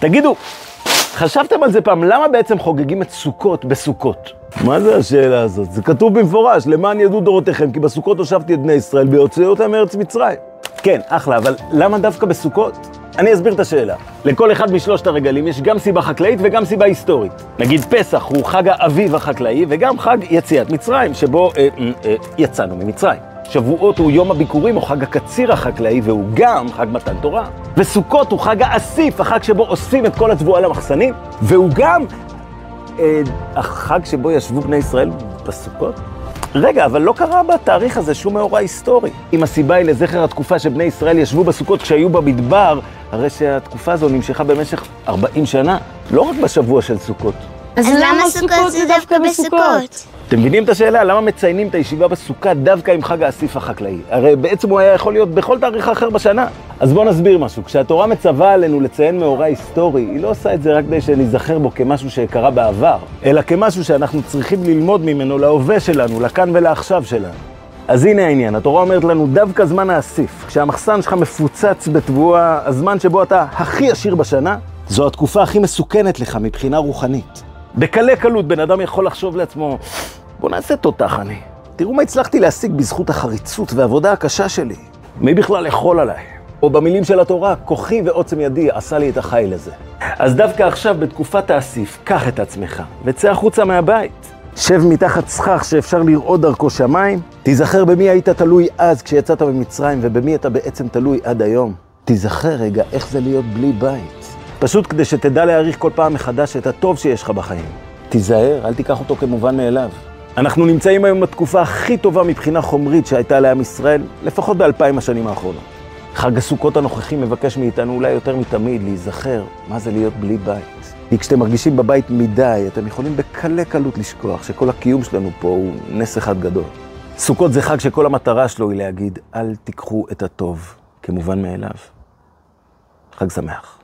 תגידו, חשבתם על זה פעם, למה בעצם חוגגים את סוכות בסוכות? מה זה השאלה הזאת? זה כתוב במפורש, למען ידעו דורותיכם, כי בסוכות הושבתי את בני ישראל בהוציאו אותם מארץ מצרים. כן, אחלה, אבל למה דווקא בסוכות? אני אסביר את השאלה. לכל אחד משלושת הרגלים יש גם סיבה חקלאית וגם סיבה היסטורית. נגיד פסח הוא חג האביב החקלאי וגם חג יציאת מצרים, שבו יצאנו ממצרים. שבועות הוא יום הביקורים או חג הקציר החקלאי, והוא גם חג מתן תורה. וסוכות הוא חג האסיף, החג שבו אוספים את כל התבואה למחסנים, והוא גם החג שבו ישבו בני ישראל בסוכות. רגע, אבל לא קרה בתאריך הזה שום מאורע היסטורי. אם הסיבה היא לזכר התקופה שבני ישראל ישבו בסוכות כשהיו במדבר, הרי שהתקופה הזו נמשכה במשך 40 שנה, לא רק בשבוע של סוכות. אז למה סוכות זה דווקא בסוכות? אתם מבינים את השאלה? למה מציינים את הישיבה בסוכה דווקא עם חג האסיף החקלאי? הרי בעצם הוא היה יכול להיות בכל תאריך אחר בשנה. אז בואו נסביר משהו. כשהתורה מצווה עלינו לציין מאורע היסטורי, היא לא עושה את זה רק כדי שנזכר בו כמשהו שקרה בעבר, אלא כמשהו שאנחנו צריכים ללמוד ממנו להווה שלנו, לכאן ולעכשיו שלנו. אז הנה העניין, התורה אומרת לנו דווקא זמן האסיף. כשהמחסן שלך מפוצץ בתבואה, הזמן שבו אתה הכי עשיר בשנה, זו התקופה הכי מסוכנת לך מבחינה רוחנית. בקלי קלות בן אדם יכול לחשוב לעצמו, בוא נעשה תותח אני. תראו מה הצלחתי להשיג בזכות החריצות והעבודה הקשה שלי. מי בכלל יכול עליי? או במילים של התורה, כוחי ועוצם ידי עשה לי את החיל הזה. אז דווקא עכשיו בתקופת האסיף, קח את עצמך וצא החוצה מהבית. שב מתחת סכך שאפשר לראות דרכו שמיים. תיזכר במי היית תלוי אז כשיצאת ממצרים ובמי אתה בעצם תלוי עד היום. תיזכר רגע איך זה להיות בלי בית. פשוט כדי שתדע להעריך כל פעם מחדש את הטוב שיש לך בחיים. תיזהר, אל תיקח אותו כמובן מאליו. אנחנו נמצאים היום בתקופה הכי טובה מבחינה חומרית שהייתה לעם ישראל, לפחות ב2000 השנים האחרונות. חג הסוכות הנוכחי מבקש מאיתנו אולי יותר מתמיד להיזכר מה זה להיות בלי בית. כי כשאתם מרגישים בבית מדי, אתם יכולים בקלי קלות לשכוח שכל הקיום שלנו פה הוא נס אחד גדול. סוכות זה חג שכל המטרה שלו היא להגיד, אל תיקחו את הטוב כמובן מאליו. חג שמח.